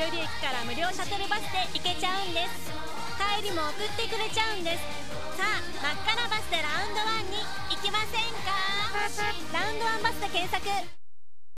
寄駅から無料シャトルバスで行けちゃうんです。帰りも送ってくれちゃうんです。さあ真っ赤なバスでラウンドワンに行きませんか？ラウンドワンバスで検索。